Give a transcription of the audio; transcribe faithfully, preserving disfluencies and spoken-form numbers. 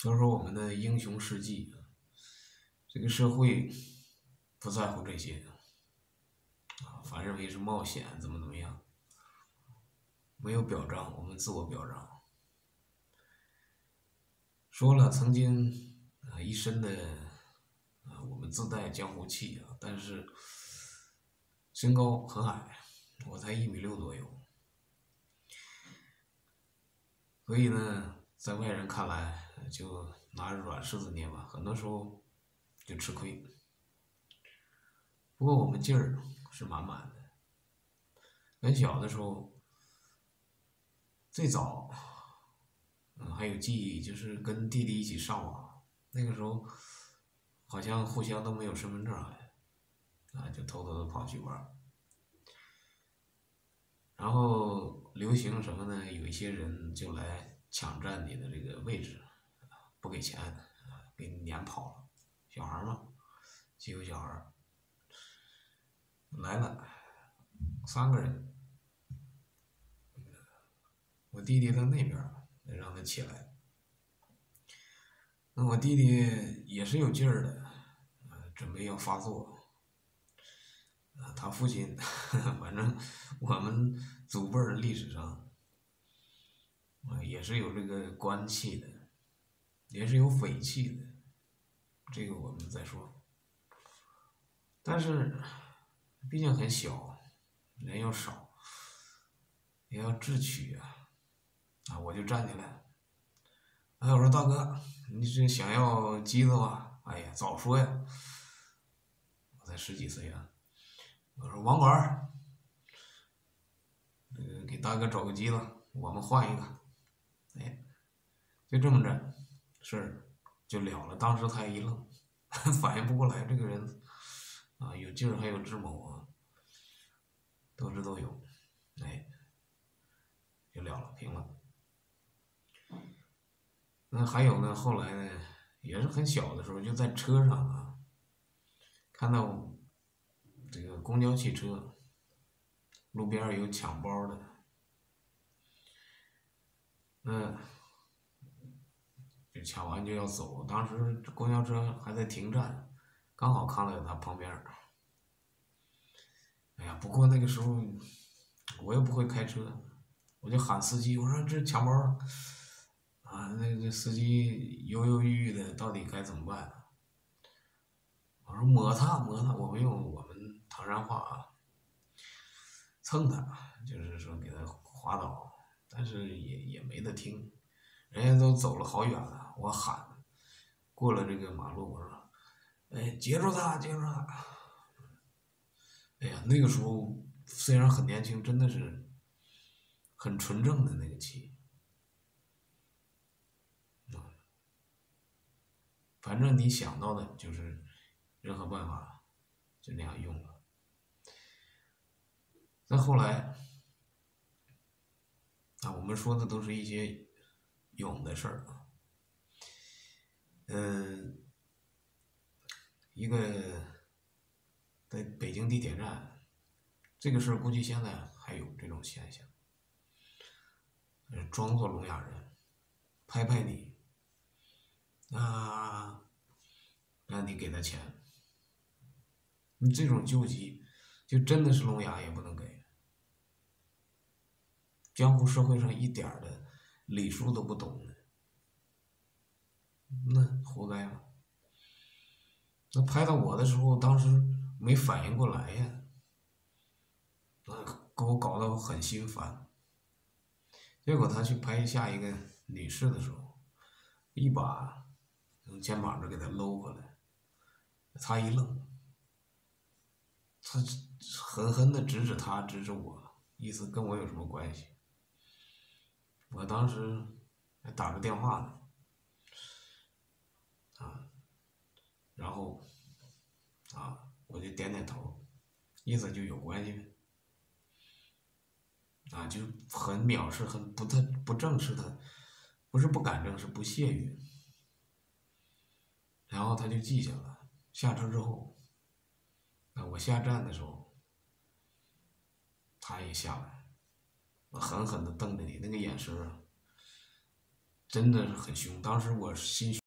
说说我们的英雄事迹。这个社会不在乎这些啊，反认为是冒险，怎么怎么样，没有表彰，我们自我表彰。说了曾经啊一身的啊我们自带江湖气啊，但是身高很矮，我才一米六左右，所以呢，在外人看来就拿软柿子捏吧，很多时候就吃亏。不过我们劲儿是满满的。很小的时候，最早，嗯，还有记忆，就是跟弟弟一起上网。那个时候，好像互相都没有身份证还，啊，就偷偷的跑去玩。然后流行什么呢？有一些人就来抢占你的这个位置，不给钱，给你撵跑了。小孩嘛，欺负小孩来了，三个人，我弟弟在那边，让他起来。那我弟弟也是有劲儿的，准备要发作。他父亲，反正我们祖辈儿历史上，也是有这个官气的，也是有匪气的，这个我们再说。但是，毕竟很小，人又少，也要智取啊！啊，我就站起来，哎，我说大哥，你是想要机子吗？哎呀，早说呀！我才十几岁啊。我说网管，呃，给大哥找个机子，我们换一个。哎，就这么着，事儿就了了。当时他一愣，反应不过来，这个人啊，有劲儿还有智谋啊，斗智斗勇，哎，就了了，平了。那还有呢，后来呢，也是很小的时候，就在车上啊，看到这个公交汽车路边有抢包的，嗯，就抢完就要走。当时公交车还在停站，刚好看到他旁边。哎呀，不过那个时候我又不会开车，我就喊司机，我说这抢包啊，那个司机犹犹豫豫的，到底该怎么办？我说摸他摸他，我们用我们唐山话啊，蹭他，就是说给他滑倒，但是也也没得听，人家都走了好远了，我喊，过了这个马路，我说，哎，截住他，截住他！哎呀，那个时候虽然很年轻，真的是很纯正的那个气，反正你想到的就是任何办法就那样用了。再后来啊，我们说的都是一些勇的事儿啊，嗯，一个在北京地铁站，这个事儿估计现在还有这种现象，装作聋哑人，拍拍你，啊，让你给他钱，你这种救济，就真的是聋哑也不能给。江湖社会上一点的礼数都不懂的，那活该嘛。那拍到我的时候，当时没反应过来呀，那给我搞得我很心烦。结果他去拍下一个女士的时候，一把从肩膀这给他搂过来，他一愣，他狠狠的指指他，指指我，意思跟我有什么关系？我当时还打着电话呢，啊，然后啊，我就点点头，意思就有关系呗。啊，就很藐视，很不太不正视他，不是不敢正视，不屑于。然后他就记下了。下车之后，啊，我下站的时候，他也下来，我狠狠地瞪着你，那个眼神真的是很凶。当时我心